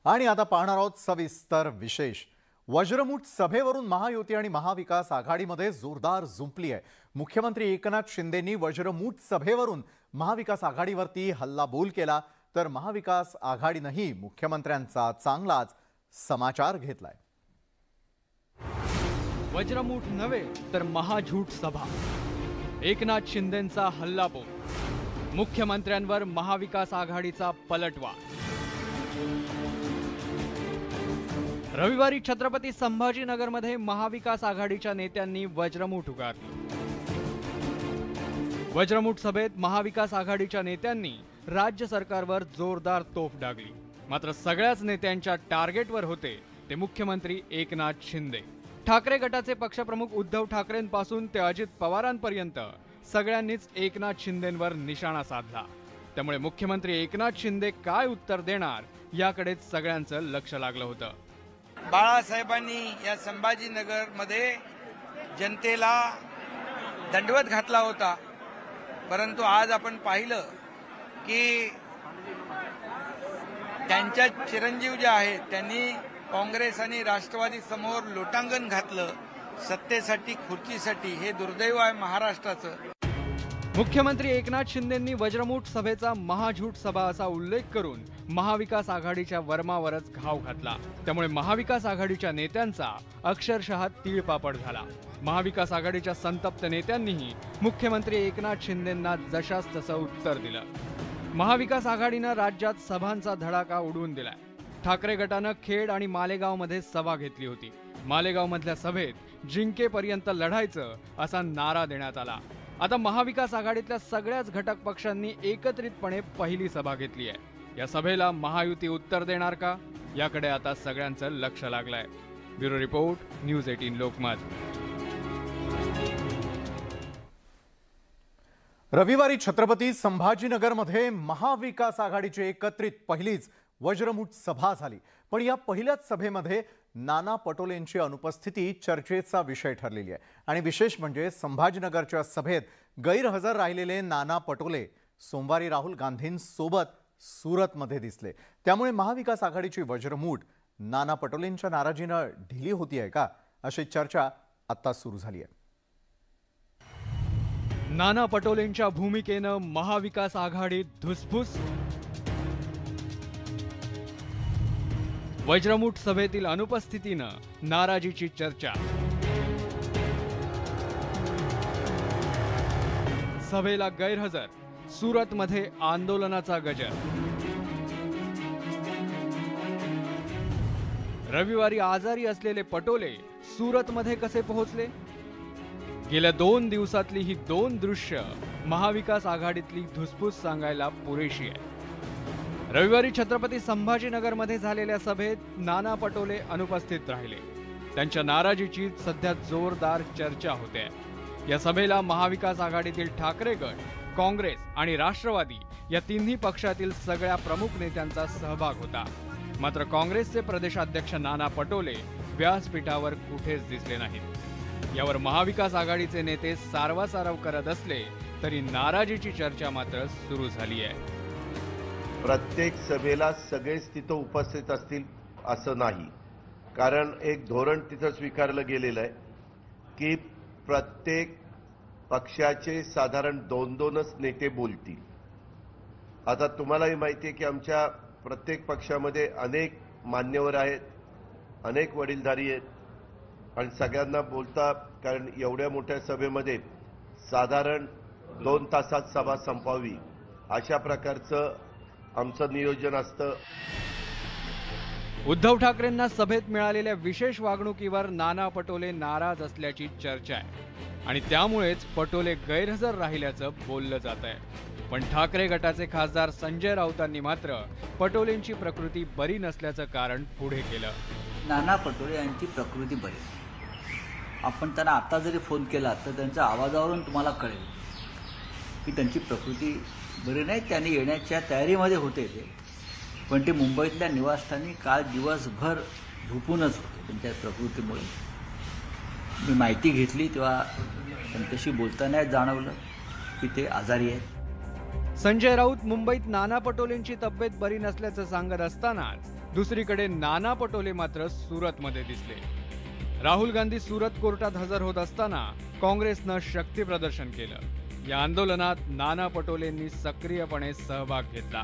आणि आता पाहणार आहोत सविस्तर विशेष। वज्रमुठ सभेवरून महायुती आणि महाविकास आघाडीमध्ये जोरदार जुंपली आहे। मुख्यमंत्री एकनाथ शिंदेंनी वज्रमुठ सभेवरून महाविकास आघाडीवरती हल्लाबोल केला, तर महाविकास आघाडीनेही मुख्यमंत्र्यांचा चांगलाच समाचार घेतलाय। वज्रमुठ नव्हे तर महाझूट सभा, एकनाथ शिंदेंचा हल्लाबोल, मुख्यमंत्र्यांवर महाविकास आघाडीचा पलटवार। रविवारी छत्रपती संभाजीनगरमध्ये महाविकास आघाडीच्या नेत्यांनी वज्रमुठ उगारली। वज्रमुठ सभेत महाविकास आघाडीच्या नेत्यांनी राज्य सरकारवर जोरदार तोफ डागली। मात्र सगळ्याच नेत्यांच्या टार्गेटवर होते ते मुख्यमंत्री एकनाथ शिंदे। ठाकरे गटाचे पक्षप्रमुख उद्धव ठाकरेंपासून ते अजित पवारांपर्यंत सगळ्यांनीच एकनाथ शिंदेंवर निशाणा साधला। त्यामुळे मुख्यमंत्री एकनाथ शिंदे काय उत्तर देणार याकडेच सगळ्यांचं लक्ष लागलं होतं। बाळासाहेबांनी या संभाजीनगरमध्ये जनतेला दंडवत घातला होता, परंतु आज आपण पाहिलं की त्यांच्या चिरंजीव जे आहेत त्यांनी काँग्रेस आणि राष्ट्रवादी समोर लोटांगण घातलं सत्तेसाठी, खुर्चीसाठी। हे दुर्दैव आहे महाराष्ट्राचं। मुख्यमंत्री एकनाथ शिंदेंनी वज्रमुठ सभेचा महाझूट सभा असा उल्लेख करून महाविकास आघाडीच्या वर्मावरच घाव घातला। त्यामुळे महाविकास आघाडीच्या नेत्यांचा अक्षरशः तीळपापड झाला। महाविकास आघाडीच्या संतप्त नेत्यांनीही मुख्यमंत्री एकनाथ शिंदेंना जशास तसं उत्तर दिलं। महाविकास आघाडीनं राज्यात सभांचा धडाका उडवून दिलाय। ठाकरे गटानं खेड आणि मालेगावमध्ये सभा घेतली होती। मालेगावमधल्या सभेत जिंकेपर्यंत लढायचं असा नारा देण्यात आला। आता महाविकास आघाडीतल्या सगळ्याच घटक पक्षांनी एकत्रितपणे पहिली सभा घेतली आहे। या सभेला महायुती उत्तर देणार का, याकडे आता सगळ्यांचं लक्ष लागलंय। Bureau report, news 18 Lokmat. रविवारी छत्रपती संभाजीनगरमध्ये महाविकास आघाडीची एकत्रित पहिलीच वज्रमुठ सभा झाली। पण या पहिल्याच सभेमध्ये नाना पटोलेंची अनुपस्थिती चर्चेचा विषय ठरलेली आहे। आणि विशेष म्हणजे संभाजीनगरच्या सभेत गैरहजर राहिलेले नाना पटोले सोमवारी राहुल गांधींसोबत सुरतमध्ये दिसले। त्यामुळे महाविकास आघाडीची वज्रमुठ नाना पटोलेंच्या नाराजीनं ढिली होतीये का, अशी चर्चा आता सुरू झाली आहे। नाना पटोलेंच्या भूमिकेनं महाविकास आघाडीत धुसफूस। वज्रमुठ सभेतील अनुपस्थितीनं नाराजीची चर्चा। सभेला गैरहजर, सुरतमध्ये आंदोलनाचा गजर। रविवारी आजारी असलेले पटोले सुरतमध्ये कसे पोहोचले? गेल्या 2 दिवसातली ही 2 दृश्य महाविकास आघाडीतली धुसफूस सांगायला पुरेशी आहे। रविवारी छत्रपती संभाजीनगरमध्ये झालेल्या सभेत नाना पटोले अनुपस्थित राहिले। त्यांच्या नाराजीची सध्या जोरदार चर्चा होते। या सभेला महाविकास आघाडीतील ठाकरे गट, काँग्रेस आणि राष्ट्रवादी या तिन्ही पक्षातील सगळ्या प्रमुख नेत्यांचा सहभाग होता। मात्र काँग्रेसचे प्रदेशाध्यक्ष नाना पटोले व्यासपीठावर कुठेच दिसले नाहीत। यावर महाविकास आघाडीचे नेते सारवासारव करत असले तरी नाराजीची चर्चा मात्र सुरू झाली आहे। प्रत्येक सभेला सगळेच तिथं उपस्थित असतील असं नाही, कारण एक धोरण तिथं स्वीकारलं गेलेलं आहे की प्रत्येक पक्षाचे साधारण 2-2च नेते बोलतील। आता तुम्हालाही माहिती आहे की आमच्या प्रत्येक पक्षामध्ये अनेक मान्यवर आहेत, अनेक वडीलधारी आहेत आणि सगळ्यांना बोलता, कारण एवढ्या मोठ्या सभेमध्ये साधारण 2 तासात सभा संपवावी अशा प्रकारचं आमचं नियोजन असतं। उद्धव ठाकरेंना सभेत मिळालेल्या विशेष वागणुकीवर नाना पटोले नाराज असल्याची चर्चा आहे आणि त्यामुळेच पटोले गैरहजर राहिल्याचं बोललं जात आहे। पण ठाकरे गटाचे खासदार संजय राऊतांनी मात्र पटोलेंची प्रकृती बरी नसल्याचं कारण पुढे केलं। नाना पटोले यांची प्रकृती बरी, आपण त्यांना आता जरी फोन केला तर त्यांच्या आवाजावरून तुम्हाला कळेल की त्यांची प्रकृती बरी नाही। त्यांनी येण्याच्या तयारीमध्ये होते ते, पण ते मुंबईतल्या निवासस्थानी काल दिवसभर झोपूनच होते त्यांच्या प्रकृतीमुळे। मी माहिती घेतली तेव्हा त्यांच्याशी बोलताना जाणवलं की ते आजारी आहेत। संजय राऊत मुंबईत नाना पटोलेंची तब्येत बरी नसल्याचं सांगत असतानाच दुसरीकडे नाना पटोले मात्र सुरतमध्ये दिसले. राहुल गांधी सुरत कोर्टात हजर होत असताना काँग्रेसनं शक्ती प्रदर्शन केलं. या आंदोलनात नाना पटोलेंनी सक्रियपणे सहभाग घेतला.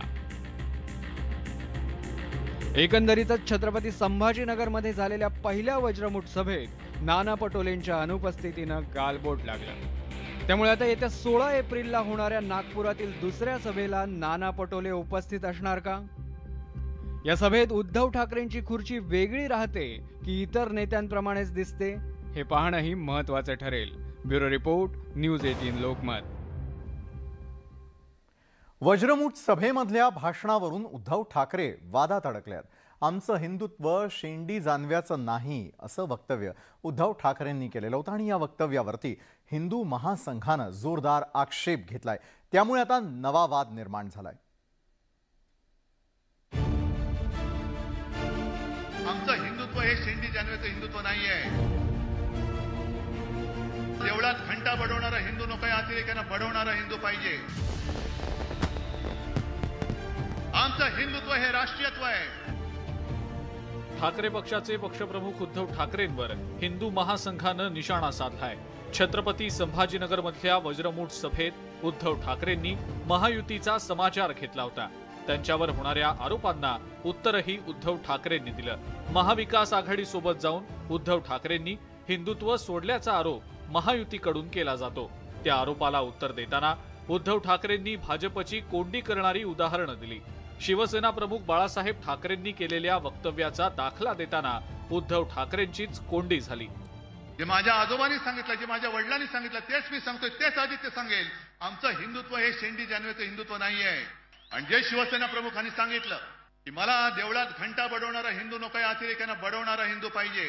एकंदरीतच छत्रपती संभाजीनगरमध्ये झालेल्या पहिल्या वज्रमुठ सभेत नाना पटोलेंच्या अनुपस्थितीनं गालबोट लागलं. त्यामुळे आता येत्या 16 एप्रिलला होणाऱ्या नागपुरातील दुसऱ्या सभेला नाना पटोले उपस्थित असणार का? या सभेत उद्धव ठाकरेंची खुर्ची वेगळी राहते की इतर नेत्यांप्रमाणेच दिसते, हे पाहणंही महत्त्वाचं ठरेल. Bureau report, news 18 Lokmat. Vajramuth सभेमधल्या भाषणावरून उद्धव ठाकरे वादात अडकल्यात. आमचं हिंदुत्व शेंडी जानव्याचं नाही असं वक्तव्य उद्धव ठाकरेंनी केलेलं होतं आणि या वक्तव्यावरती हिंदू महासंघानं जोरदार आक्षेप घेतलाय. त्यामुळे आता नवा वाद निर्माण झालाय. आमचं हिंदुत्व हे शेंडी जानवेचं हिंदुत्व नाहीये. देवळात घंटा बडवणारा हिंदू नको, अतिरेक्यांना बडवणारा हिंदू पाहिजे. आमचं हिंदुत्व हे राष्ट्रीयत्व आहे. ठाकरे पक्षाचे पक्षप्रमुख उद्धव ठाकरेंवर हिंदू महासंघानं निशाणा साधलाय. छत्रपती संभाजीनगरमधल्या वज्रमुठ सभेत उद्धव ठाकरेंनी महायुतीचा समाचार घेतला होता. त्यांच्यावर होणाऱ्या आरोपांना उत्तरही उद्धव ठाकरेंनी दिलं. महाविकास आघाडी सोबत जाऊन उद्धव ठाकरेंनी हिंदुत्व सोडल्याचा आरोप महायुतीकडून केला जातो. त्या आरोपाला उत्तर देताना उद्धव ठाकरेंनी भाजपची कोंडी करणारी उदाहरणं दिली. शिवसेना प्रमुख बाळासाहेब ठाकरेंनी केलेल्या वक्तव्याचा दाखला देताना उद्धव ठाकरेंचीच कोंडी झाली. जे माझ्या आजोबांनी सांगितलं, जे माझ्या वडिलांनी सांगितलं तेच मी सांगतोय, तेच आदित्य सांगेल. आमचं हिंदुत्व हे शेंडी जानवेचं हिंदुत्व नाहीये. आणि जे शिवसेना प्रमुखांनी सांगितलं की मला देवळात घंटा बडवणारा हिंदू नको, अतिरेक्यांना बडवणारा हिंदू पाहिजे.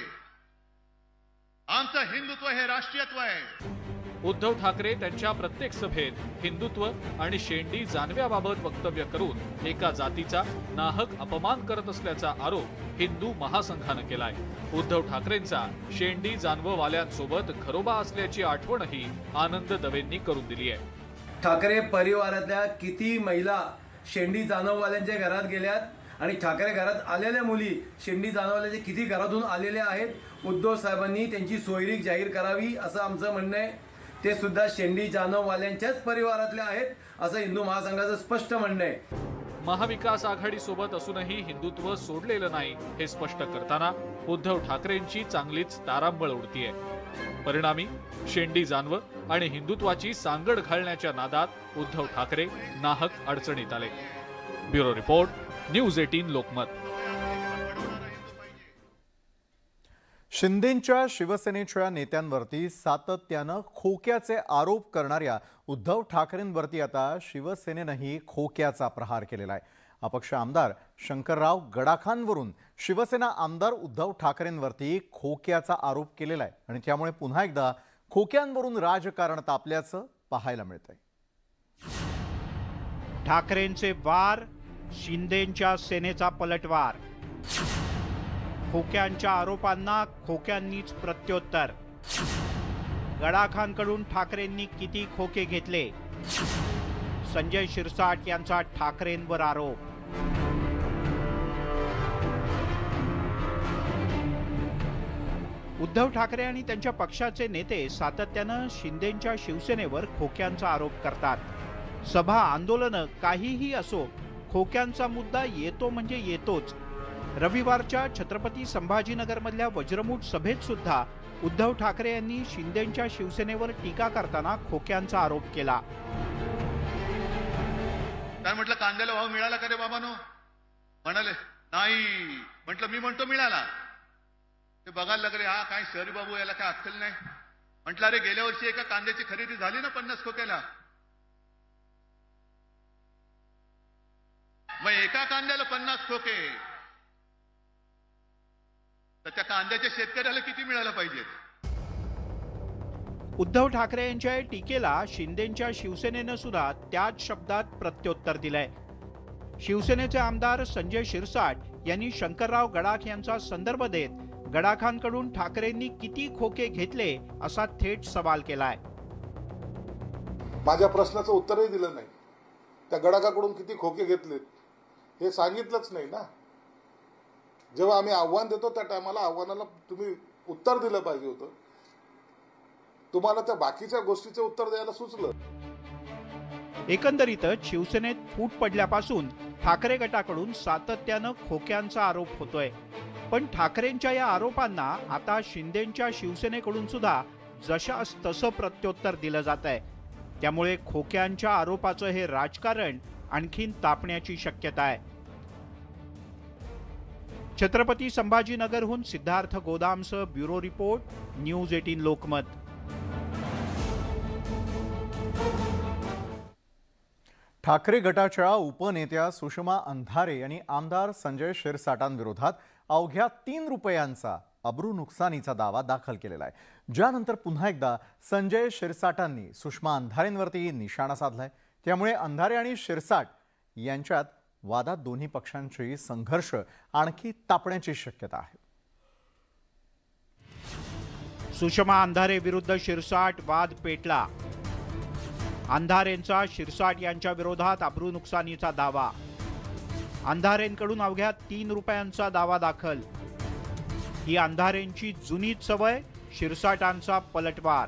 आमचं हिंदुत्व हे राष्ट्रीयत्व आहे. उद्धव ठाकरे त्यांच्या प्रत्येक सभेत हिंदुत्व आणि शेंडी जानव्याबाबत वक्तव्य करून एका जातीचा नाहक अपमान करत असल्याचा आरोप हिंदू महासंघानं केलाय. उद्धव ठाकरेंचा शेंडी जानववाल्यांसोबत घरोबा असल्याची आठवणही आनंद दवेंनी करून दिली आहे. ठाकरे परिवारातल्या किती महिला शेंडी जानववाल्यांच्या घरात गेल्यात आणि ठाकरे घरात आलेल्या मुली शेंडी जानववाल्यांच्या किती घरातून आलेल्या आहेत. उद्धव साहेबांनी त्यांची सोयरीक जाहीर करावी असं आमचं म्हणणं आहे. ते सुद्धा शेंडी जानववाल्यांच्याच परिवारातल्या आहेत असं हिंदू महासंघाचं स्पष्ट म्हणणं आहे. महाविकास आघाडी सोबत असूनही हिंदुत्व सोडलेलं नाही हे स्पष्ट करताना उद्धव ठाकरेंची चांगलीच तारांबळ उडतीये. परिणामी शेंडी जानव आणि हिंदुत्वाची सांगड घालण्याच्या नादात उद्धव ठाकरे नाहक अडचणीत आले. Bureau report, news 18 Lokmat. शिंदेंच्या शिवसेनेच्या नेत्यांवरती सातत्यानं खोक्याचे आरोप करणाऱ्या उद्धव ठाकरेंवरती आता शिवसेनेनंही खोक्याचा प्रहार केलेला आहे. अपक्ष आमदार शंकरराव गडाखांवरून शिवसेना आमदार उद्धव ठाकरेंवरती खोक्याचा आरोप केलेला आहे आणि त्यामुळे पुन्हा एकदा खोक्यांवरून राजकारण तापल्याचं पाहायला मिळतंय. ठाकरेंचे वार, शिंदेंच्या सेनेचा पलटवार. खोक्यांच्या आरोपांना खोक्यांनीच प्रत्युत्तर. गडाखांकडून ठाकरेंनी किती खोके घेतले? संजय शिरसाट यांचा ठाकरेंवर आरोप. उद्धव ठाकरे आणि त्यांच्या पक्षाचे नेते सातत्यानं शिंदेंच्या शिवसेनेवर खोक्यांचा आरोप करतात. सभा आंदोलनं काहीही असो, खोक्यांचा मुद्दा येतो म्हणजे येतोच. रविवारच्या छत्रपती संभाजीनगरमधल्या वज्रमुठ सभेत सुद्धा उद्धव ठाकरे यांनी शिंदेंच्या शिवसेनेवर टीका करताना खोक्यांचा आरोप केला. काय म्हटलं, कांद्याला भाव मिळाला का रे बाबांनो? म्हणाले नाही. म्हटलं मी म्हणतो मिळाला. ते बघायला लागले, हा काय शहरी बाबू, याला काय अक्कल नाही. म्हटलं अरे गेल्या वर्षी एका कांद्याची खरेदी झाली ना 50 खोक्याला. मग एका कांद्याला 50 खोके, तर त्या कांद्याच्या शेतकऱ्याला किती मिळालं पाहिजे? उद्धव ठाकरे यांच्या टीकेला शिंदेंच्या शिवसेनेनं सुद्धा त्याच शब्दात प्रत्युत्तर दिलंय. शिवसेनेचे आमदार संजय शिरसाट यांनी शंकरराव गडाख यांचा संदर्भ देत गडाखांकडून ठाकरेंनी किती खोके घेतले असा थेट सवाल केलाय. माझ्या प्रश्नाचं उत्तरही दिलं नाही. त्या गडाखाकडून किती खोके घेतलेत हे सांगितलंच नाही ना. जेव्हा आम्ही आव्हान देतो त्या टायमाला आव्हानाला तुम्ही उत्तर दिलं पाहिजे होतं. तुम्हाला त्या बाकीच्या गोष्टीचं उत्तर द्यायला सुचलं. एकंदरीतच शिवसेनेत फूट पडल्यापासून ठाकरे गटाकडून सातत्यानं खोक्यांचा आरोप होतोय. पण ठाकरेंच्या या आरोपांना आता शिंदेंच्या शिवसेनेकडून सुद्धा जशास तसं प्रत्युत्तर दिलं जात आहे. त्यामुळे खोक्यांच्या आरोपाचं हे राजकारण आणखीन तापण्याची शक्यता आहे. छत्रपती संभाजीनगरहून सिद्धार्थ गोदामसह bureau report, news 18 Lokmat. Thackeray गटाच्या उपनेत्या सुषमा अंधारे यांनी आमदार संजय शिरसाटांविरोधात अवघ्या 3 रुपयांचा अब्रू नुकसानीचा दावा दाखल केलेला आहे. ज्यानंतर पुन्हा एकदा संजय शिरसाटांनी सुषमा अंधारेंवरती निशाणा साधलाय. त्यामुळे अंधारे आणि शिरसाट यांच्यात वादात दोन्ही पक्षांची संघर्ष आणखी तापण्याची शक्यता आहे. सुषमा अंधारे विरुद्ध शिरसाट वाद पेटला. अंधारेंचा शिरसाट यांच्या विरोधात अब्रू नुकसानीचा दावा. अंधारेंकडून अवघ्या 3 रुपयांचा दावा दाखल. ही अंधारेंची जुनीच सवय, शिरसाटांचा पलटवार.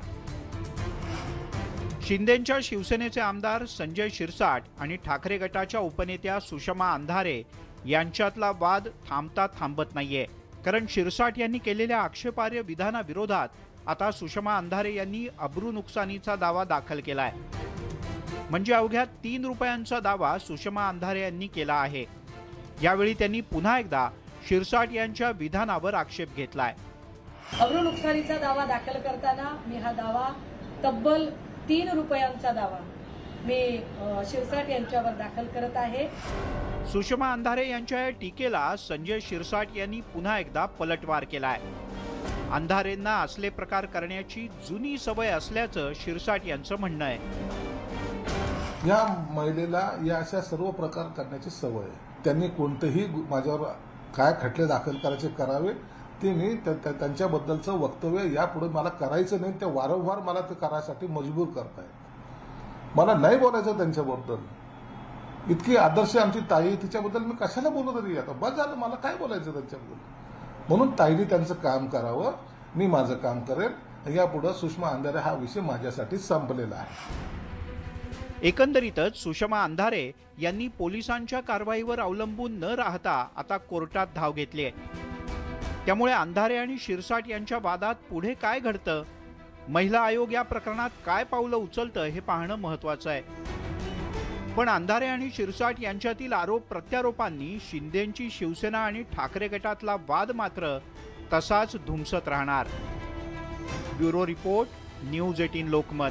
शिंदेंच्या शिवसेनेचे आमदार संजय शिरसाट आणि ठाकरे गटाच्या उपनेत्या सुषमा अंधारे यांच्यातला वाद थांबता थांबत नाहीये. कारण शिरसाट यांनी केलेल्या आक्षेपार्ह विधानाविरोधात आता सुषमा अंधारे यांनी अब्रू नुकसानीचा दावा दाखल केलाय. म्हणजे अवघ्या 3 रुपयांचा दावा सुषमा अंधारे यांनी केला आहे. यावेळी त्यांनी पुन्हा एकदा शिरसाट यांच्या विधानावर आक्षेप घेतलाय. अब्रू नुकसानीचा दावा दाखल करताना मी हा दावा तब्बल 3 रुपयांचा दावा मी शिरसाट यांच्यावर दाखल करत आहे. सुषमा अंधारे यांच्या या टीकेला संजय शिरसाट यांनी पुन्हा एकदा पलटवार केलाय. अंधारेंना असले प्रकार करण्याची जुनी सवय असल्याचं शिरसाट यांचं म्हणणं आहे. या महिलेला या अशा सर्व प्रकार करण्याची सवय आहे. त्यांनी कोणतेही माझ्यावर काय खटले दाखल करायचे करावे, ते मी त्यांच्याबद्दलचं वक्तव्य यापुढे मला करायचं नाही. ते वारंवार मला ते करायसाठी मजबूर करतायत. मला नाही बोलायचं त्यांच्याबद्दल. इतकी आदर्श आमची ताई, तिच्याबद्दल मी कशाला बोलू तरी आता बस झालं. मला काय बोलायचं त्यांच्याबद्दल. म्हणून ताईने त्यांचं काम करावं, मी माझं काम करेन. यापुढे सुषमा अंधारे हा विषय माझ्यासाठी संपलेला आहे. एकंदरीतच सुषमा अंधारे यांनी पोलिसांच्या कारवाईवर अवलंबून न राहता आता कोर्टात धाव घेतली आहे. त्यामुळे अंधारे आणि शिरसाट यांच्या वादात पुढे काय घडतं, महिला आयोग या प्रकरणात काय पावलं उचलतं हे पाहणं महत्त्वाचं आहे. पण अंधारे आणि शिरसाट यांच्यातील आरोप प्रत्यारोपांनी शिंदेंची शिवसेना आणि ठाकरे गटातला वाद मात्र तसाच धुमसत राहणार. Bureau report, news 18 Lokmat.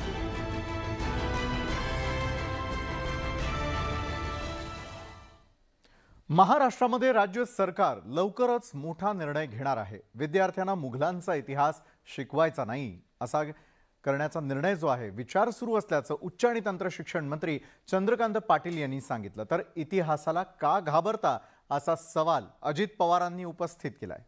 महाराष्ट्रामध्ये राज्य सरकार लवकरच मोठा निर्णय घेणार आहे. विद्यार्थ्यांना मुघलांचा इतिहास शिकवायचा नाही असा करण्याचा निर्णय जो आहे विचार सुरू असल्याचं उच्च आणि तंत्र शिक्षण मंत्री चंद्रकांत पाटील यांनी सांगितलं. तर इतिहासाला का घाबरता असा सवाल अजित पवारांनी उपस्थित केलाय.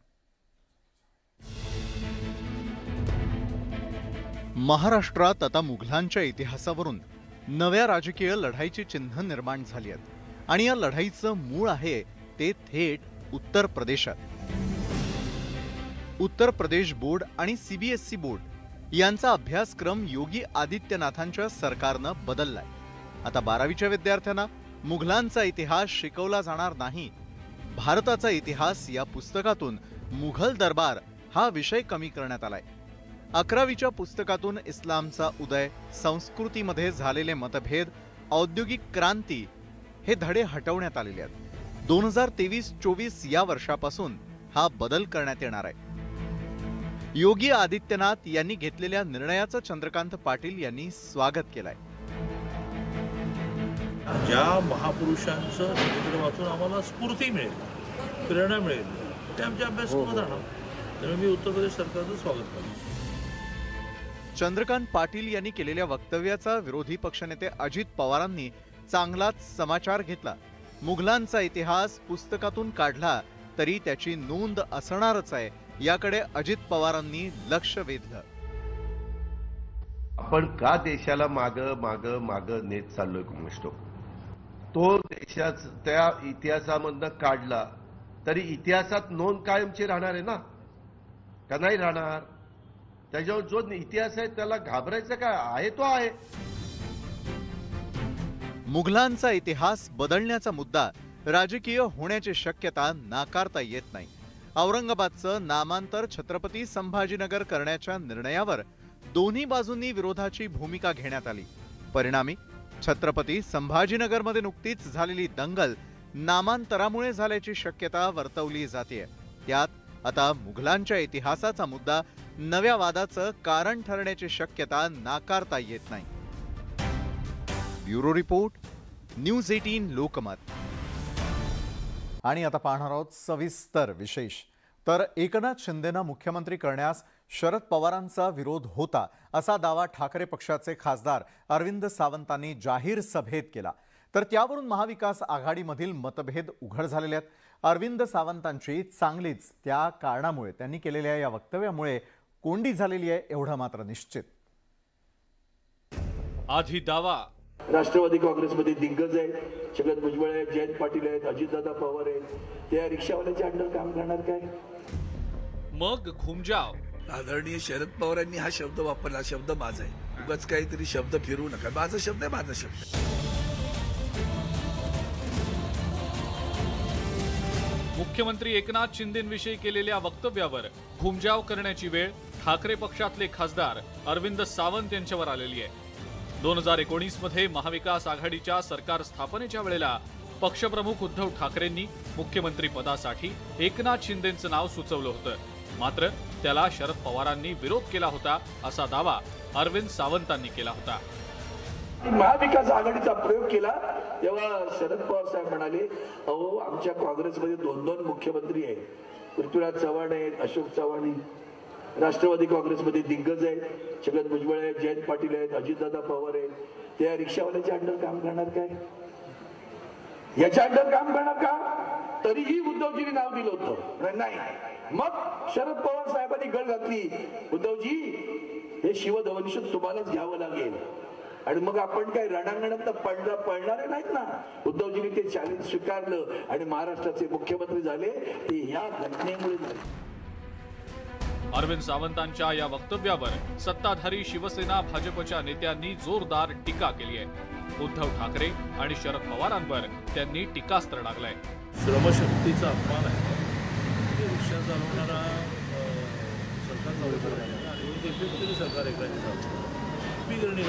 महाराष्ट्रात आता मुघलांच्या इतिहासावरून नव्या राजकीय लढाईची चिन्ह निर्माण झाली आहेत. आणि या लढाईचं मूळ आहे ते थेट उत्तर प्रदेशात. उत्तर प्रदेश बोर्ड आणि सीबीएसई बोर्ड यांचा अभ्यासक्रम योगी आदित्यनाथांच्या सरकारनं बदललाय. आता 12वीच्या विद्यार्थ्यांना मुघलांचा इतिहास शिकवला जाणार नाही. भारताचा इतिहास या पुस्तकातून मुघल दरबार हा विषय कमी करण्यात आलाय. 11वीच्या पुस्तकातून इस्लामचा उदय, संस्कृतीमध्ये झालेले मतभेद, औद्योगिक क्रांती हे धडे हटवण्यात आलेले आहेत. 2023-24 या वर्षापासून हा बदल करण्यात येणार आहे. योगी आदित्यनाथ यांनी घेतलेल्या निर्णयाचं चंद्रकांत पाटील यांनी स्वागत केलंय. ज्या महापुरुषांचं चरित्र वाचून आम्हाला स्फूर्ती मिळेल, प्रेरणा मिळेल, ते आमच्या अभ्यासक्रमात राहणार. त्यामुळे मी उत्तर प्रदेश सरकारचं स्वागत करतो. चंद्रकांत पाटील यांनी केलेल्या वक्तव्याचा विरोधी पक्षनेते अजित पवारांनी चांगलाच समाचार घेतला. मुघलांचा इतिहास पुस्तकातून काढला तरी त्याची नोंद असणारच आहे, याकडे अजित पवारांनी लक्ष वेधलं. आपण का देशाला माग माग माग नेत चाललोय कुणाष्टो. तो देशाचा त्या इतिहासामधनं काढला तरी इतिहासात नोंद कायमची राहणार आहे ना, का नाही राहणार? त्याच्यावर जो इतिहास आहे त्याला घाबरायचं काय आहे तो आहे. मुघलांचा इतिहास बदलण्याचा मुद्दा राजकीय होण्याची शक्यता नाकारता येत नाही. औरंगाबादचं नामांतर छत्रपती संभाजीनगर करण्याच्या निर्णयावर दोन्ही बाजूंनी विरोधाची भूमिका घेण्यात आली. परिणामी छत्रपती संभाजीनगरमध्ये नुकतीच झालेली दंगल नामांतरामुळे झाल्याची शक्यता वर्तवली जाते. त्यात आता मुघलांच्या इतिहासाचा मुद्दा नव्या वादाचं कारण ठरण्याची शक्यता नाकारता येत नाही. Bureau report, news 18 Lokmat. आणि आता पाहणार आहोत सविस्तर विशेष. तर एकनाथ शिंदेना मुख्यमंत्री करण्यास शरद पवारांचा विरोध होता असा दावा ठाकरे पक्षाचे खासदार अरविंद सावंतांनी जाहीर सभेत केला. तर त्यावरून महाविकास आघाडीमधील मतभेद उघड झालेले आहेत. अरविंद सावंतांची चांगलीच त्या कारणामुळे त्यांनी केलेल्या या वक्तव्यामुळे कोंडी झालेली आहे एवढं मात्र निश्चित. आधी दावा राष्ट्रवादी काँग्रेसमध्ये दिग्गज आहेत, छगन भुजबळ आहेत, जयंत पाटील आहेत, अजितदादा पवार आहेत, त्या रिक्षावाल्याच्या अंडर काम करणार काय? मग घुमजाव. आदरणीय शरद पवारांनी हा शब्द वापरला, शब्द माझा आहे, उगाच काहीतरी शब्द फिरवू नका, माझा शब्द आहे, माझा शब्द आहे. मुख्यमंत्री एकनाथ शिंदेंविषयी केलेल्या वक्तव्यावर घुमजाव करण्याची वेळ ठाकरे पक्षातले खासदार अरविंद सावंत यांच्यावर आलेली आहे. 2019 मध्ये महाविकास आघाडीच्या सरकार स्थापनेच्या वेळेला पक्षप्रमुख उद्धव ठाकरेंनी मुख्यमंत्री पदासाठी एकनाथ शिंदेंचं नाव सुचवलं होतं. मात्र त्याला शरद पवारांनी विरोध केला होता असा दावा अरविंद सावंतांनी केला होता. महाविकास आघाडीचा प्रयोग केला तेव्हा शरद पवार साहेब म्हणाले, अहो आमच्या काँग्रेसमध्ये 2 मुख्यमंत्री आहेत, पृथ्वीराज चव्हाण आहेत, अशोक चव्हाण आहेत, राष्ट्रवादी काँग्रेसमध्ये दिग्गज आहेत, छगन भुजबळ आहेत, जयंत पाटील आहेत, अजितदादा पवार आहेत, त्या रिक्षावाल्याच्या अंडर काम करणार काय? याच्या अंडर काम करणार का? तरीही उद्धवजींनी नाव दिलं होतं नाही. मग शरद पवार साहेबांनी गळ घातली, उद्धवजी हे शिवधवंश तुम्हालाच घ्यावं लागेल. आणि मग आपण काय रणांगणात पळणारे नाहीत ना. उद्धवजींनी ते चॅलेंज स्वीकारलं आणि महाराष्ट्राचे मुख्यमंत्री झाले. ते ह्या घटनेमुळे झाले. अरविंद सावंतांच्या या वक्तव्यावर सत्ताधारी शिवसेना भाजपच्या नेत्यांनी जोरदार टीका केली आहे. उद्धव ठाकरे आणि शरद पवारांवर त्यांनी टीकास्त्र डागलंय. श्रमशक्तीचा अपमान आहे. रिक्षा चालवणारा सरकार चालू आणि ते सरकार एकाचे बिगरणी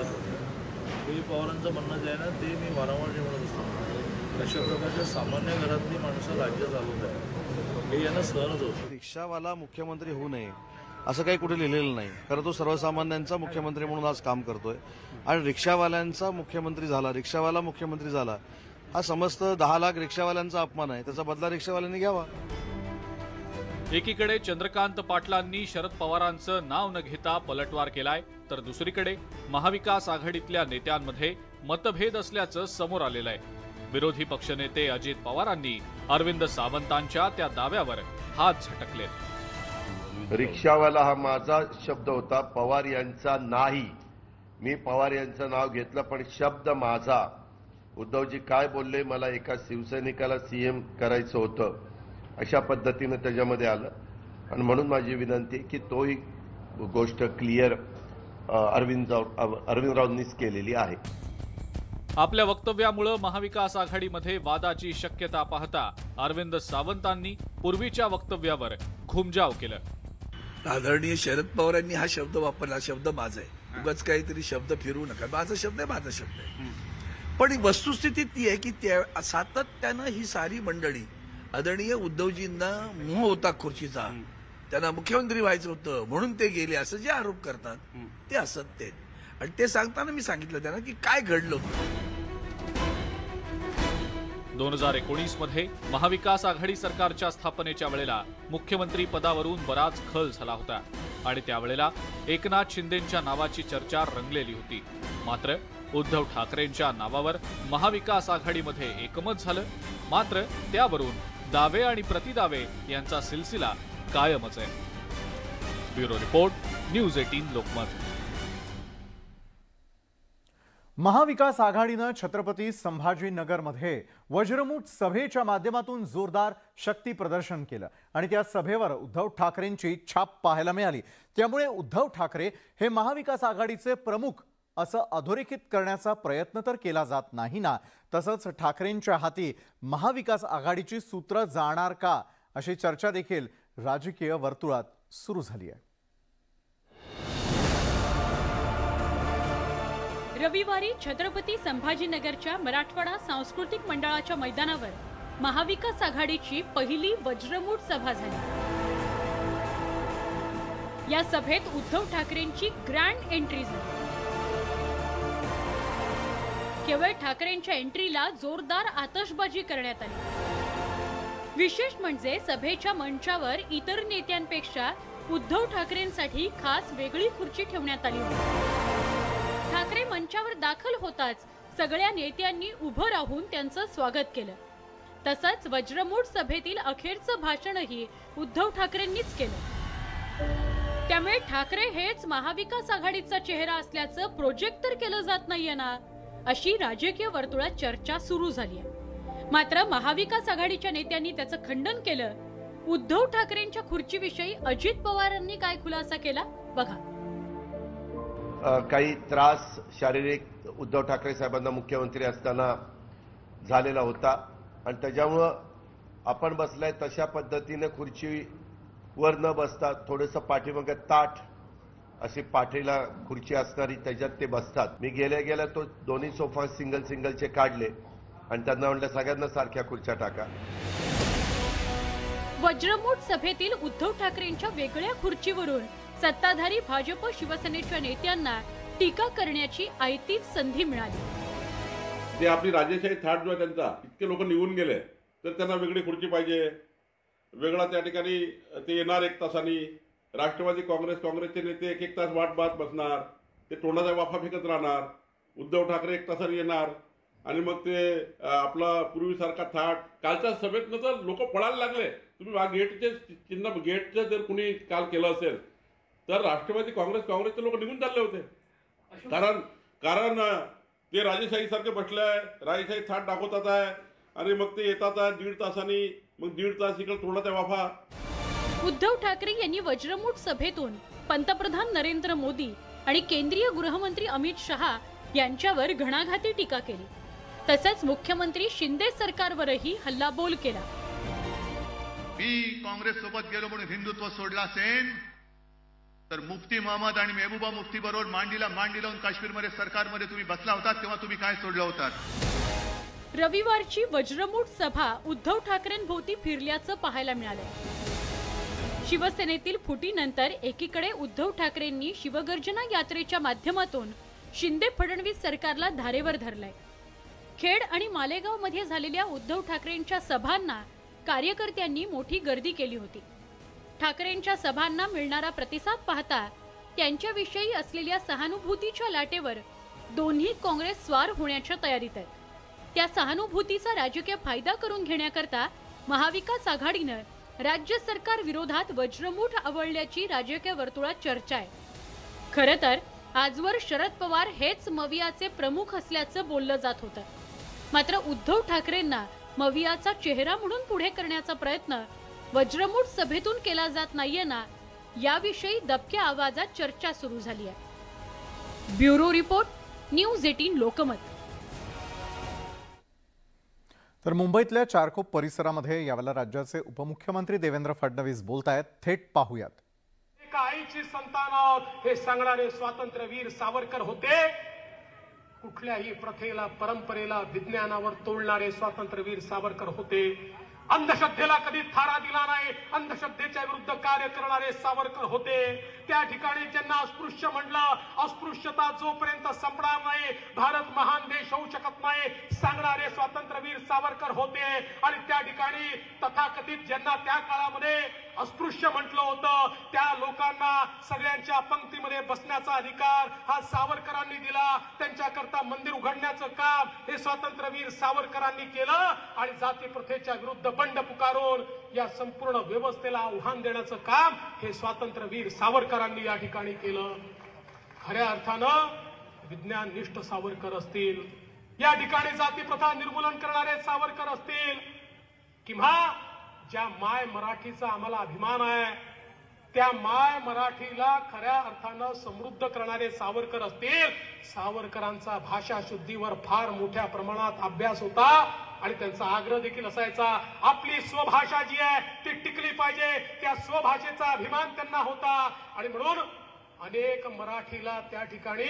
हे पवारांचं म्हणणं जे आहे ना ते मी वारंवार जे म्हणत असतो, अशा प्रकारच्या सामान्य घरातली माणसं राज्य चालवत आहे हे यांना सहनच होतं. रिक्षावाला मुख्यमंत्री होऊ नये असं काही कुठे लिहिलेलं नाही, कारण तो सर्वसामान्यांचा मुख्यमंत्री म्हणून आज काम करतोय. आणि रिक्षावाल्यांचा मुख्यमंत्री झाला, रिक्षावाला मुख्यमंत्री झाला, हा समस्त 10 लाख रिक्षावाल्यांचा अपमान आहे. त्याचा बदला रिक्षावाल्यांनी घ्यावा. एकीकडे चंद्रकांत पाटलांनी शरद पवारांचं नाव न घेता पलटवार केलाय, तर दुसरीकडे महाविकास आघाडीतल्या नेत्यांमध्ये मतभेद असल्याचं समोर आलेलं आहे. विरोधी पक्षनेते अजित पवारांनी अरविंद सावंतांच्या त्या दाव्यावर हात झटकले. रिक्षावाला हा माझा शब्द होता, पवार यांचा नाही. मी पवार यांचं नाव घेतलं पण शब्द माझा. उद्धवजी काय बोलले, मला एका शिवसैनिकाला सीएम करायचं होतं अशा पद्धतीनं त्याच्यामध्ये आलं. आणि म्हणून माझी विनंती की तोही गोष्ट क्लिअर अरविंदरावांनीच केलेली आहे. आपल्या वक्तव्यामुळे महाविकास आघाडीमध्ये वादाची शक्यता पाहता अरविंद सावंतांनी पूर्वीच्या वक्तव्यावर घुमजाव केलं. आदरणीय शरद पवारांनी हा शब्द वापरला, शब्द माझा आहे, उगाच काहीतरी शब्द फिरवू नका, माझा शब्द आहे, माझा शब्द आहे. पण वस्तुस्थिती ती आहे की त्या सातत्यानं ही सारी मंडळी आदरणीय उद्धवजींना मोह होता खुर्चीचा, त्यांना मुख्यमंत्री व्हायचं होतं म्हणून ते गेले असं जे आरोप करतात ते असत्य आहेत. आणि ते सांगताना मी सांगितलं त्यांना की काय घडलं. 2019 मध्ये महाविकास आघाडी सरकारच्या स्थापनेच्या वेळेला मुख्यमंत्री पदावरून बराच खल झाला होता आणि त्यावेळेला एकनाथ शिंदेंच्या नावाची चर्चा रंगलेली होती. मात्र उद्धव ठाकरेंच्या नावावर महाविकास आघाडीमध्ये एकमत झालं. मात्र त्यावरून दावे आणि प्रतिदावे यांचा सिलसिला कायमच आहे. Bureau report, news 18 Lokmat. महाविकास आघाडीनं छत्रपती संभाजीनगरमध्ये वज्रमूठ सभेच्या माध्यमातून जोरदार शक्ती प्रदर्शन केलं आणि त्या सभेवर उद्धव ठाकरेंची छाप पाहायला मिळाली। त्यामुळे उद्धव ठाकरे हे महाविकास आघाडीचे प्रमुख असं अधोरेखित करण्याचा प्रयत्न तर केला जात नाही ना। तसंच ठाकरेंच्या हाती महाविकास आघाडीची सूत्र जाणार का अशी चर्चा देखील राजकीय वर्तुळात सुरू झाली आहे। रविवारी छत्रपती संभाजीनगरच्या मराठवाडा सांस्कृतिक मंडळाच्या मैदानावर महाविकास आघाडीची पहिली वज्रमूठ सभा झाली। या सभेत उद्धव ठाकरेंची ग्रँड एंट्री झाली। केवळ ठाकरेंच्या एंट्रीला जोरदार आतषबाजी करण्यात आली। विशेष म्हणजे सभेच्या मंचावर इतर नेत्यांपेक्षा उद्धव ठाकरेंसाठी खास वेगळी खुर्ची ठेवण्यात आली होती। ठाकरे मंचावर दाखल होताच सगळ्या नेत्यांनी उभं राहून त्यांचं स्वागत केलं। तसंच वज्रमूठ सभेतील अखेरचं भाषणही उद्धव ठाकरेंनीच केलं। त्यामुळे ठाकरे हेच महाविकास आघाडीचा चेहरा असल्याचं प्रोजेक्ट तर केलं जात नाहीये ना, अशी राजकीय वर्तुळात चर्चा सुरू झाली आहे। मात्र महाविकास आघाडीच्या नेत्यांनी त्याचं खंडन केलं। उद्धव ठाकरेंच्या खुर्चीविषयी अजित पवारांनी काय खुलासा केला बघा। काही त्रास शारीरिक उद्धव ठाकरे साहेबांना मुख्यमंत्री असताना झालेला होता आणि त्याच्यामुळं आपण बसलाय तशा पद्धतीने खुर्चीवर न बसता थोडंसं पाठीमागे ताठ अशी पाठीला खुर्ची असणारी त्याच्यात ते बसतात। मी गेल्या तो दोन्ही सोफा सिंगलचे काढले आणि त्यांना म्हटलं सगळ्यांना सारख्या खुर्च्या टाका। वज्रमूठ सभेतील उद्धव ठाकरेंच्या वेगळ्या खुर्चीवरून सत्ताधारी भाजप शिवसेनेच्या नेत्यांना टीका करण्याची आयतीच संधी मिळाली। ते आपली राजेशाही थाट जो आहे त्यांचा, इतके लोक निघून गेले तर त्यांना वेगळी खुर्ची पाहिजे, वेगळा त्या ठिकाणी ते येणार एक तासानी। राष्ट्रवादी काँग्रेसचे नेते एक तास वाट पाहत बसणार, ते तोंडाचा वाफा फेकत राहणार। उद्धव ठाकरे एक तासाने येणार आणि मग ते आपला पूर्वीसारखा थाट। कालच्या सभेत तर लोक पळायला लागले। तुम्ही गेटचे चिन्ह गेटचं जर कुणी काल केलं असेल तर राष्ट्रवादी काँग्रेसचे लोक निघून चालले होते। कारण ते राजेशाही सारखे बसले आहे, राजेशाही थाट दाखवतात आहे आणि मग ते येतात आहे 1.5 तासांनी, मग 1.5 तास इकडे तोंडाचा वाफा। उद्धव ठाकरे यांनी वज्रमूठ सभेतून पंतप्रधान नरेंद्र मोदी आणि केंद्रीय गृहमंत्री अमित शहा यांच्यावर घणाघाती टीका केली। तसेच मुख्यमंत्री शिंदे सरकारवरही हल्लाबोल केला। मी काँग्रेस सोबत गेलो म्हणून हिंदुत्व सोडला असेल तर मुफ्ती मोहम्मद आणि मेहबूबा मुफ्ती बरोबर मांडीला लावून काश्मीरमध्ये सरकारमध्ये तुम्ही बसला होता तेव्हा तुम्ही काय सोडलं होतात। रविवारची वज्रमूठ सभा उद्धव ठाकरेंभोवती फिरल्याचं पाहायला मिळालं। शिवसेनेतील फुटीनंतर एकीकडे उद्धव ठाकरेंनी शिवगर्जना यात्रेच्या माध्यमातून शिंदे फडणवीस सरकारला धारेवर धरलाय। खेड आणि मालेगाव मध्ये झालेल्या उद्धव ठाकरेंच्या सभांना कार्यकर्त्यांनी मोठी गर्दी केली होती। ठाकरेंच्या सभांना मिळणारा प्रतिसाद पाहता त्यांच्याविषयी असलेल्या सहानुभूतीच्या लाटेवर दोन्ही काँग्रेस स्वार होण्याच्या तयारीत आहेत। त्या सहानुभूतीचा राजकीय फायदा करून घेण्याकरता महाविकास आघाडीनं राज्य सरकार विरोधात वज्रमूठ आवळल्याची राजकीय वर्तुळात चर्चा आहे। खरं तर आजवर शरद पवार हेच मवियाचे प्रमुख असल्याचं बोललं जात होतं। मात्र उद्धव ठाकरेंना मवियाचा चेहरा म्हणून पुढे करण्याचा प्रयत्न वज्रमूठ सभेतून केला जात नाहीये ना, याविषयी दबक्या आवाजात चर्चा सुरू झाली आहे। Bureau report, news 18 Lokmat. तर मुंबईतल्या चारकोप परिसरामध्ये यावेळेला राज्याचे उपमुख्यमंत्री देवेंद्र फडणवीस बोलतायत, थेट पाहूयात। एका आईची संतान आहोत हे सांगणारे स्वातंत्र्यवीर सावरकर होते। कुठल्याही प्रथेला, परंपरेला, विज्ञानावर तोडणारे स्वातंत्र्यवीर सावरकर होते। अंधश्रद्धेला कधी थारा दिला नाही, अंधश्रद्धेच्या विरुद्ध कार्य करणारे सावरकर होते। त्या ठिकाणी ज्यांना अस्पृश्य म्हणलं, अस्पृश्यता जोपर्यंत संपणार नाही भारत महान देश होऊ शकत नाही सांगणारे स्वातंत्र्यवीर सावरकर होते। आणि त्या ठिकाणी तथाकथित ज्यांना त्या काळामध्ये अस्पृश्य म्हटलं होतं त्या लोकांना सगळ्यांच्या पंक्तीमध्ये बसण्याचा अधिकार हा सावरकरांनी दिला। त्यांच्याकरता मंदिर उघडण्याचं काम हे स्वातंत्र्यवीर सावरकरांनी केलं आणि जाती प्रथेच्या विरुद्ध बंड पुकारून या संपूर्ण व्यवस्थेला आव्हान देण्याचं काम हे स्वातंत्र्यवीर सावरकरांनी या ठिकाणी केलं। खऱ्या अर्थानं विज्ञाननिष्ठ सावरकर असतील, या ठिकाणी जाती प्रथा निर्मूलन करणारे सावरकर असतील, किंवा ज्या माय मराठीचा आम्हाला अभिमान आहे त्या माय मराठीला खऱ्या अर्थानं समृद्ध करणारे सावरकर असतील. सावरकरांचा भाषा शुद्धीवर फार मोठ्या प्रमाणात अभ्यास होता आणि त्यांचा आग्रह देखील असायचा आपली स्वभाषा जी आहे ती टिकली पाहिजे. त्या स्वभाषेचा अभिमान त्यांना होता आणि म्हणून अनेक मराठीला त्या ठिकाणी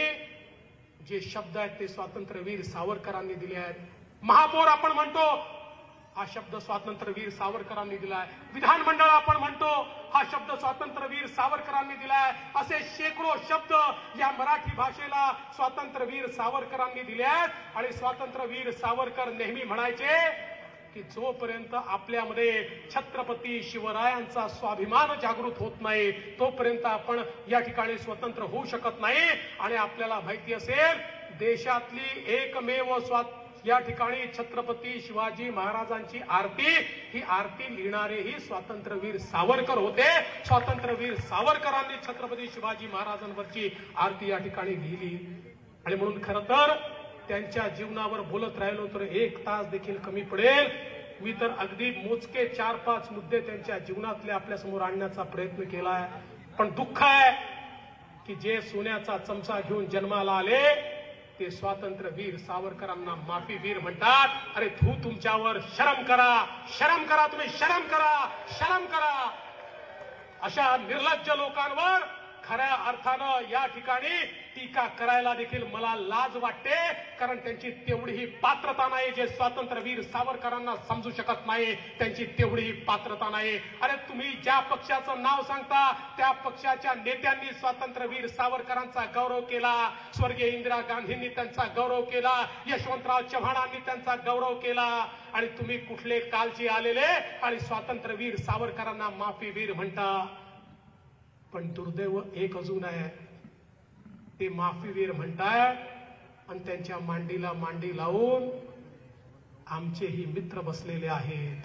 जे शब्द आहेत ते स्वातंत्र्यवीर सावरकरांनी दिले आहेत. महापौर आपण म्हणतो हा शब्द स्वातंत्र्यवीर सावरकरांनी दिलाय. विधानमंडळ आपण म्हणतो हा शब्द स्वातंत्र्यवीर सावरकरांनी दिलाय. असे शेकडो शब्द या मराठी भाषेला स्वातंत्र्यवीर सावरकरांनी दिले आहेत आणि स्वातंत्र्यवीर सावरकर नेहमी म्हणायचे की जोपर्यंत आपल्यामध्ये छत्रपती शिवरायांचा स्वाभिमान जागृत होत नाही तोपर्यंत आपण या ठिकाणी स्वतंत्र होऊ शकत नाही. आणि आपल्याला माहिती असेल देशातली एकमेव या ठिकाणी छत्रपती शिवाजी महाराजांची आरती ही आरती लिहिणारेही स्वातंत्र्यवीर सावरकर होते. स्वातंत्र्यवीर सावरकरांनी छत्रपती शिवाजी महाराजांवरची आरती या ठिकाणी लिहिली आणि म्हणून खरं तर त्यांच्या जीवनावर बोलत राहिलो तर 1 तास देखील कमी पडेल. मी तर अगदी मोजके 4-5 मुद्दे त्यांच्या जीवनातले आपल्या समोर आणण्याचा प्रयत्न केलाय. पण दुःख आहे की जे सोन्याचा चमचा घेऊन जन्माला आले ते स्वातंत्र्यवीर सावरकरांना माफीवीर म्हणतात. अरे तुमच्यावर शरम करा तुम्ही शरम करा. अशा निर्लज्ज लोकांवर खऱ्या अर्थानं या ठिकाणी टीका करायला देखील मला लाज वाटते कारण त्यांची तेवढीही पात्रता नाही. जे स्वातंत्र्यवीर सावरकरांना समजू शकत नाही त्यांची तेवढीही पात्रता नाही. अरे तुम्ही ज्या पक्षाचं नाव सांगता त्या पक्षाच्या नेत्यांनी स्वातंत्र्यवीर सावरकरांचा गौरव केला. स्वर्गीय इंदिरा गांधींनी त्यांचा गौरव केला. यशवंतराव चव्हाणांनी त्यांचा गौरव केला. आणि तुम्ही कुठले कालचे आलेले आणि स्वातंत्र्यवीर सावरकरांना माफीवीर म्हणता. पण दुर्दैव एक अजून आहे ते माफीवीर म्हणताय आणि त्यांच्या मांडीला मांडी लावून आमचेही मित्र बसलेले आहेत.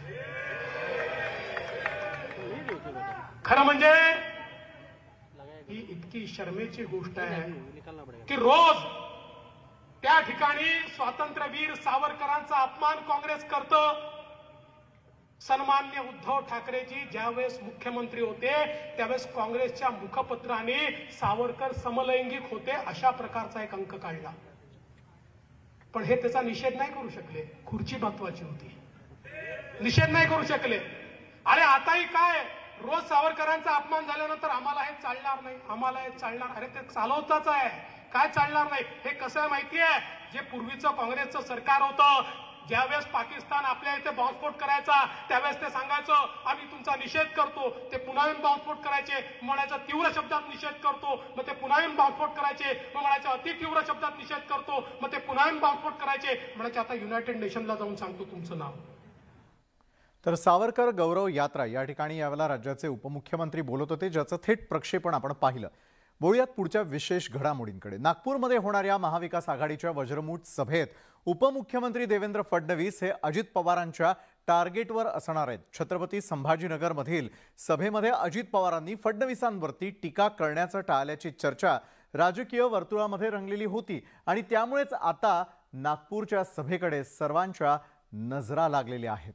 खरं म्हणजे ही इतकी शर्मेची गोष्ट आहे की रोज त्या ठिकाणी स्वातंत्र्यवीर सावरकरांचा अपमान काँग्रेस करतं. सन्मान्य उद्धव ठाकरेजी ज्यावेळेस मुख्यमंत्री होते त्यावेळेस काँग्रेसच्या मुखपत्राने सावरकर समलैंगिक होते अशा प्रकारचा एक अंक काढला. पण हे त्याचा निषेध नाही करू शकले. खुर्ची महत्वाची होती. निषेध नाही करू शकले. अरे आताही काय रोज सावरकरांचा अपमान झाल्यानंतर आम्हाला हे चालणार नाही आम्हाला हे चालणार. अरे ते चालवताच आहे काय चालणार नाही. हे कसं आहे माहितीये जे पूर्वीचं काँग्रेसचं सरकार होतं ज्यावेळेस पाकिस्तान आपल्या इथे बॉम्बस्फोट करायचा त्यावेळेस ते सांगायचं आम्ही तुमचा निषेध करतो. ते पुन्हा येऊन बॉम्बस्फोट करायचे म्हणायचं तीव्र शब्दात निषेध करतो. मग ते पुन्हा येऊन बॉम्बस्फोट करायचे मग म्हणायचं अति तीव्र शब्दात निषेध करतो. मग ते पुन्हा येऊन बॉम्बस्फोट करायचे म्हणायचे आता युनायटेड नेशनला जाऊन सांगतो तुमचं नाव. तर सावरकर गौरव यात्रा या ठिकाणी यावेळेला राज्याचे उपमुख्यमंत्री बोलत होते ज्याचं थेट प्रक्षेपण आपण पाहिलं. बोलूयात पुढच्या विशेष घडामोडींकडे. नागपूरमध्ये होणाऱ्या महाविकास आघाडीच्या वज्रमूठ सभेत उपमुख्यमंत्री देवेंद्र फडणवीस हे अजित पवारांच्या टार्गेटवर असणार आहेत. छत्रपती संभाजीनगरमधील सभेमध्ये अजित पवारांनी फडणवीसांवरती टीका करण्याचं टाळल्याची चर्चा राजकीय वर्तुळामध्ये रंगलेली होती आणि त्यामुळेच आता नागपूरच्या सभेकडे सर्वांच्या नजरा लागलेल्या आहेत.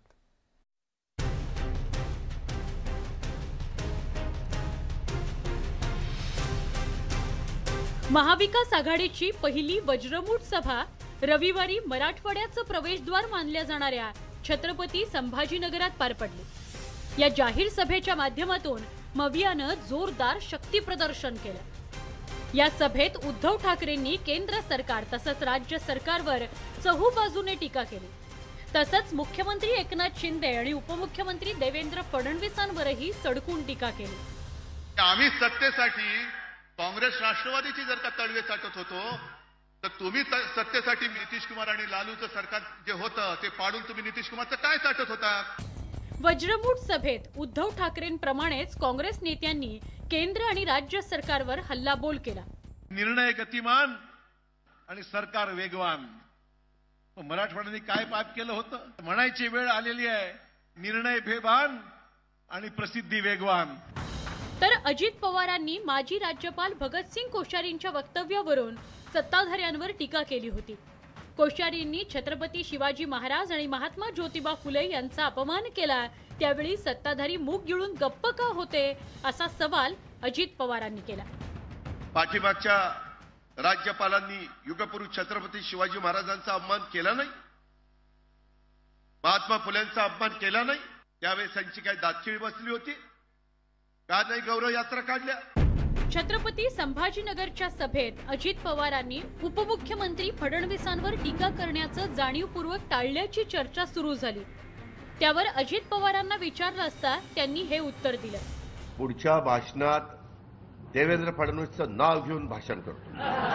महाविकास आघाडीची पहिली वज्रमूठ सभा रविवारी मराठवाड्याचं प्रवेशद्वार मानल्या जाणाऱ्या छत्रपती संभाजीनगरात पार पडली. या जाहीर सभेच्या माध्यमातून मवियानं जोरदार शक्ती प्रदर्शन केलं. या सभेत उद्धव ठाकरेंनी केंद्र सरकार तसंच राज्य सरकारवर चहूबाजूने टीका केली. तसंच मुख्यमंत्री एकनाथ शिंदे आणि उपमुख्यमंत्री देवेंद्र फडणवीसांवरही सडकून टीका केली. आम्ही सत्तेसाठी काँग्रेस राष्ट्रवादीची जर का तळवे चाटत होतो तर तुम्ही सत्तेसाठी नितीश कुमार आणि लालूचं सरकार जे होतं ते पाडून तुम्ही नितीश कुमारचं काय चाटत होता. वज्रमूठ सभेत उद्धव ठाकरेंप्रमाणेच काँग्रेस नेत्यांनी केंद्र आणि राज्य सरकारवर हल्लाबोल केला. निर्णय गतिमान आणि सरकार वेगवान. मराठवाड्याने काय पाप केलं होतं म्हणायची वेळ आलेली आहे. निर्णय बेभान आणि प्रसिद्धी वेगवान. तर अजित पवारांनी माजी राज्यपाल भगतसिंग कोश्यारींच्या वक्तव्यावरून सत्ताधाऱ्यांवर टीका केली होती. कोश्यारींनी छत्रपती शिवाजी महाराज आणि महात्मा ज्योतिबा फुले यांचा अपमान केला, त्यावेळी सत्ताधारी मूग गिळून गप्प का होते, असा सवाल अजित पवारांनी केला. पाठीमागच्या राज्यपालांनी युगपुरुष छत्रपती शिवाजी महाराजांचा अपमान केला नाही, महात्मा फुलेंचा अपमान केला नाही, त्यावेळेस त्यांची काय दातखिळी बसली होती का नाही? गौरव यात्रा काढल्या. छत्रपती संभाजीनगरच्या सभेत अजित पवारांनी उपमुख्यमंत्री फडणवीसांवर टीका करण्याचं जाणीवपूर्वक टाळल्याची चर्चा सुरू झाली. त्यावर अजित पवारांना विचारलं असता त्यांनी हे उत्तर दिलं. पुढच्या भाषणात देवेंद्र फडणवीसचं नाव घेऊन भाषण करतो.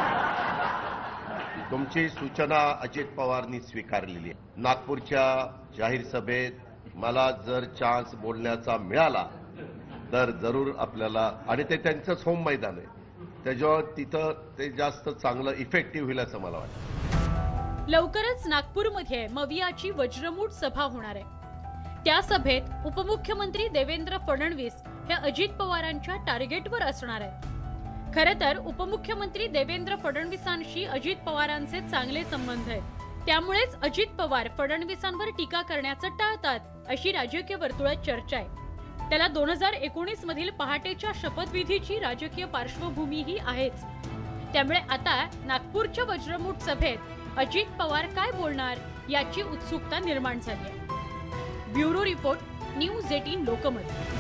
तुमची सूचना अजित पवारांनी स्वीकारलेली आहे. नागपूरच्या जाहीर सभेत मला जर चान्स बोलण्याचा मिळाला तर जरूर आपल्याला, आणि ते त्यांचंच होम मैदान आहे, त्याच्यावर तिथं ते जास्त चांगलं इफेक्टिव्ह होईल असं मला वाटतं. लवकरच नागपूरमध्ये मवियाची वज्रमूठ सभा होणार आहे. त्या सभेत उपमुख्यमंत्री देवेंद्र फडणवीस हे अजित पवारांच्या टार्गेटवर असणार आहेत. खरं तर उपमुख्यमंत्री देवेंद्र फडणवीसांशी अजित पवारांचे चांगले संबंध आहेत. त्यामुळेच अजित पवार फडणवीसांवर टीका करण्याचं टाळतात, अशी राजकीय वर्तुळात चर्चा आहे. त्याला 2019 मधील पहाटेच्या शपथविधीची राजकीय पार्श्वभूमीही आहेच. त्यामुळे आता नागपूरच्या वज्रमूठ सभेत अजित पवार काय बोलणार याची उत्सुकता निर्माण झाली आहे. Bureau report, news 18 Lokmat.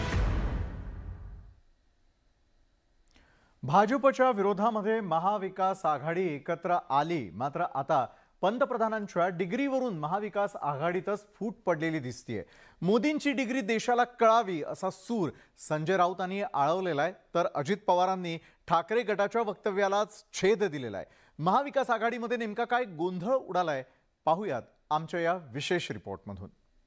भाजपच्या विरोधामध्ये महाविकास आघाडी एकत्र आली, मात्र आता पंतप्रधानांच्या डिग्रीवरून महाविकास आघाडीतच फूट पडलेली दिसतीये. मोदींची डिग्री देशाला कळावी असा सूर संजय राऊतांनी आळवलेला आहे, तर अजित पवारांनी ठाकरे गटाच्या वक्तव्यालाच छेद दिलेला आहे. महाविकास आघाडीमध्ये नेमका काय गोंधळ उडालाय पाहूयात आमच्या या विशेष रिपोर्टमधून.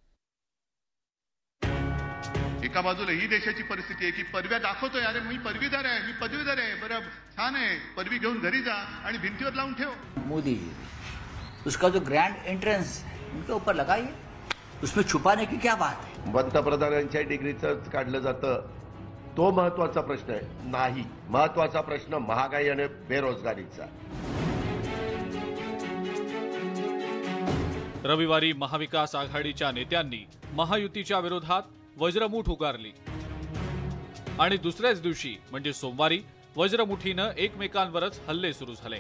एका बाजूला ही देशाची परिस्थिती आहे की पदव्या दाखवतोय, अरे मी पदवीधर आहे, मी पदवीधर आहे, बरं छान आहे, पदवी घेऊन घरी जा आणि भिंतीवर लावून ठेव. मोदी जी उसका जो ग्रैंड एंट्रेंस है उनके ऊपर लगाइए, उसमें छुपाने की क्या बात है. पंतप्रधानांच्या डिग्रीचं काढलं जातं, तो महत्वाचा प्रश्न आहे नाही. महत्वाचा प्रश्न महागाई आणि बेरोजगारीचा. रविवारी महाविकास आघाडीच्या नेत्यांनी महायुतीच्या विरोधात वज्रमूठ उगारली आणि दुसऱ्याच दिवशी म्हणजे सोमवारी वज्रमुठीनं एकमेकांवरच हल्ले सुरू झाले.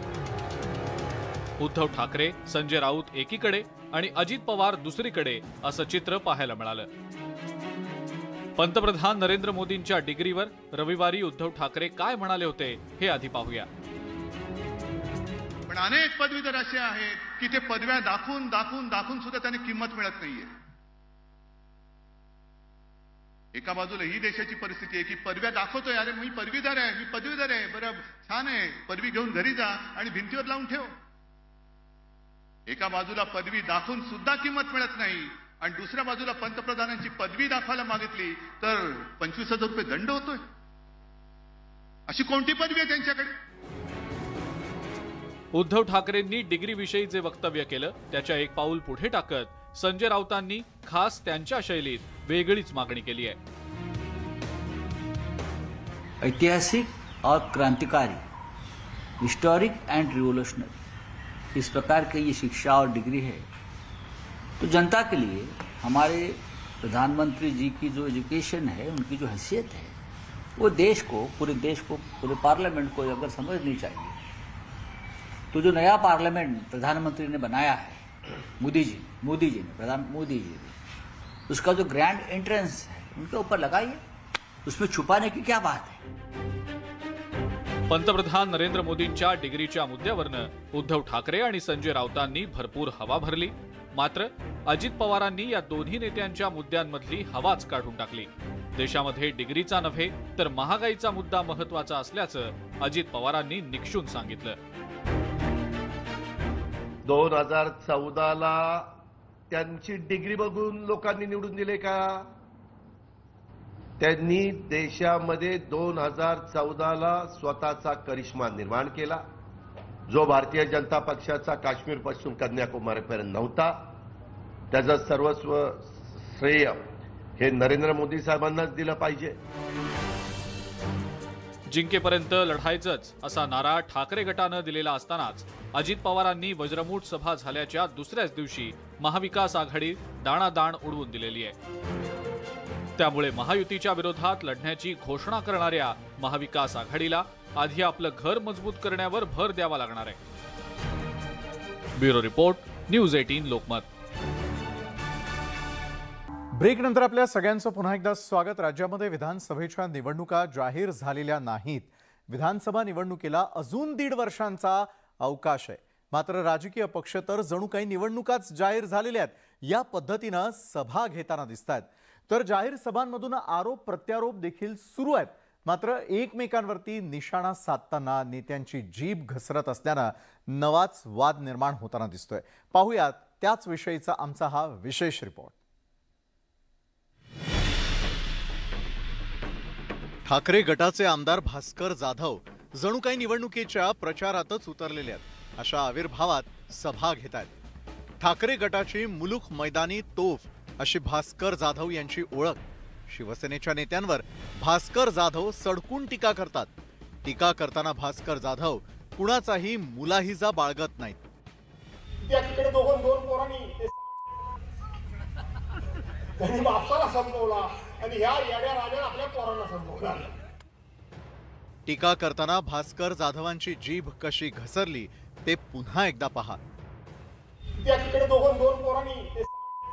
उद्धव ठाकरे, संजय राऊत एकीकडे आणि अजित पवार दुसरीकडे असं चित्र पाहायला मिळालं. पंतप्रधान नरेंद्र मोदींच्या डिग्रीवर रविवारी उद्धव ठाकरे काय म्हणाले होते हे आधी पाहूया. पण अनेक पदवीधर असे आहेत की ते पदव्या दाखवून दाखवून दाखवून सुद्धा त्यांना किंमत मिळत नाहीये. एका बाजूला ही देशाची परिस्थिती आहे की पदव्या दाखवतोय, अरे मी पदवीधर आहे, मी पदवीधर आहे, बरं छान आहे, पदवी घेऊन घरी जा आणि भिंतीवर लावून ठेव. एका बाजूला पदवी दाखवून सुद्धा किंमत मिळत नाही आणि दुसऱ्या बाजूला पंतप्रधानांची पदवी दाखवायला मागितली तर 25,000 रुपये दंड होतोय. अशी कोणती पदवी आहे त्यांच्याकडे? उद्धव ठाकरेंनी डिग्रीविषयीचे वक्तव्य केलं, त्याच्या एक पाऊल पुढे टाकत संजय राऊतांनी खास त्यांच्या शैलीत वेगळीच मागणी केली आहे. ऐतिहासिक और क्रांतिकारी, हिस्टोरिक एंड रिवोल्यूशनरी, इस प्रकार की ये शिक्षा और डिग्री है तो जनता के लिए हमारे प्रधानमंत्री जी की जो एजुकेशन है, उनकी जो हैसियत है, वो देश को, पूरे पार्लियामेंट को अगर समझनी चाहिए. तो जो नया पार्लियामेंट प्रधानमंत्री ने बनाया है, मोदी जी ने, उसका जो ग्रैंड एंट्रेंस है उनके ऊपर लगाइए, उसमें छुपाने की क्या बात है. पंतप्रधान नरेंद्र मोदींच्या डिग्रीच्या मुद्द्यावरनं उद्धव ठाकरे आणि संजय राऊतांनी भरपूर हवा भरली. मात्र अजित पवारांनी या दोन्ही नेत्यांच्या मुद्द्यांमधली हवाच काढून टाकली. देशामध्ये डिग्रीचा नव्हे तर महागाईचा मुद्दा महत्वाचा असल्याचं अजित पवारांनी निक्षून सांगितलं. 2014ला त्यांची डिग्री बघून लोकांनी निवडून दिले का? त्यांनी देशामध्ये 2014ला स्वतःचा करिश्मा निर्माण केला, जो भारतीय जनता पक्षाचा काश्मीरपासून कन्याकुमारीपर्यंत नव्हता. त्याचं सर्वस्व श्रेय हे नरेंद्र मोदी साहेबांनाच दिलं पाहिजे. जिंकेपर्यंत लढायचंच असा नारा ठाकरे गटानं दिलेला असतानाच अजित पवारांनी वज्रमूठ सभा झाल्याच्या दुसऱ्याच दिवशी महाविकास आघाडी दाणादाण उडवून दिलेली आहे। त्यामुळे महायुतीच्या विरोधात लढण्याची घोषणा करणाऱ्या महाविकास आघाडीला आधी आपलं घर मजबूत करण्यावर भर द्यावा लागणार आहे। Bureau report, news 18 Lokmat. Break नंतर आपल्या सगळ्यांचं पुन्हा एकदा स्वागत। राज्यामध्ये विधानसभेच्या निवडणुका जाहीर झालेल्या नाहीत। विधानसभा निवडणुकीला अजून 1.5 वर्षांचा अवकाश आहे। मात्र राजकीय पक्ष तर जणू काही निवडणुकाच जाहीर झालेल्या आहेत या पद्धतीनं सभा घेताना दिसतात। तर जाहीर सभांमधून आरोप प्रत्यारोप देखील सुरू आहेत। मात्र एकमेकांवरती निशाणा साधताना नेत्यांची जीभ घसरत असल्यानं नवाच वाद निर्माण होताना दिसतोय। पाहूयात त्याच विषयीचा आमचा हा विशेष रिपोर्ट। ठाकरे गटाचे आमदार भास्कर जाधव जणू काही निवडणुकीच्या प्रचारातच उतरलेले आहेत। अशा आविर्भावात सभा घेत आहेत। ठाकरे गटाची मुलूक मैदानी तोफ अशी भास्कर जाधव यांची ओळख। शिवसेनेच्या नेत्यांवर भास्कर जाधव सडकून टीका करतात। टीका करताना भास्कर जाधव कुणाचाही मुलाहिजा बाळगत नाहीत। त्याकडे दोन पोरांनी त्यांनी बापसाला संपवला आणि ह्या येड्या राजाने आपल्या पोरांना संपवला। टीका करताना भास्कर जाधवांची जीभ कशी घसरली ते पुन्हा एकदा पहा। त्याकडे दोन पोरांनी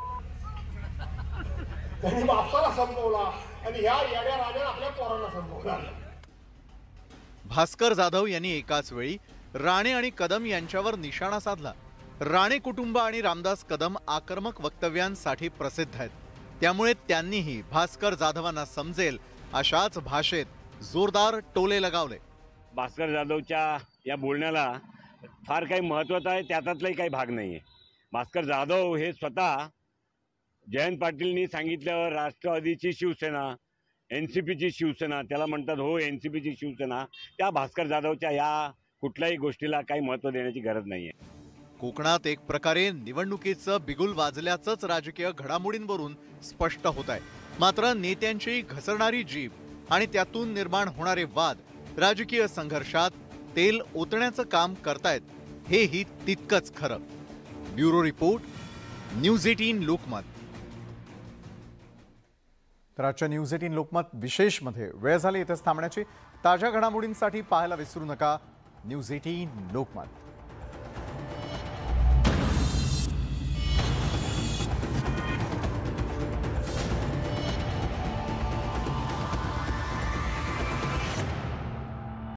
त्यांनी बापसाला संपवला आणि ह्या येड्या राजाने आपल्या पोरांना संपवला। भास्कर जाधव यांनी एकाच वेळी राणे आणि कदम यांच्यावर निशाणा साधला। राणे कुटुंब आणि रामदास कदम आक्रमक वक्तव्यांसाठी प्रसिद्ध आहेत। त्यामुळे त्यांनीही भास्कर जाधवांना समजेल अशाच भाषेत जोरदार टोले लगावले। भास्कर जाधवच्या या बोलण्याला फार काही महत्त्वाचं आहे, त्यातलाही काही भाग नाहीये। भास्कर जाधव हे स्वतः जयंत पाटीलनी सांगितल्यावर राष्ट्रवादीची शिवसेना, एनसीपीची शिवसेना, त्याला म्हणतात हो एनसीपीची शिवसेना, त्या भास्कर जाधवच्या या कुठल्याही गोष्टीला काही महत्त्व देण्याची गरज नाहीये। कोकणात एक प्रकारे निवडणुकीचं बिगुल वाजल्याचंच राजकीय घडामोडींवरून स्पष्ट होत आहे। मात्र नेत्यांची घसरणारी जीभ आणि त्यातून निर्माण होणारे वाद राजकीय संघर्षात तेल ओतण्याचं काम करतायत, हेही तितकंच खरं। Bureau report, news 18 Lokmat. तर आजच्या न्यूज 18 लोकमत विशेषमध्ये वेळ झाली इथेच थांबण्याची। ताज्या घडामोडींसाठी पाहायला विसरू नका न्यूज 18 लोकमत।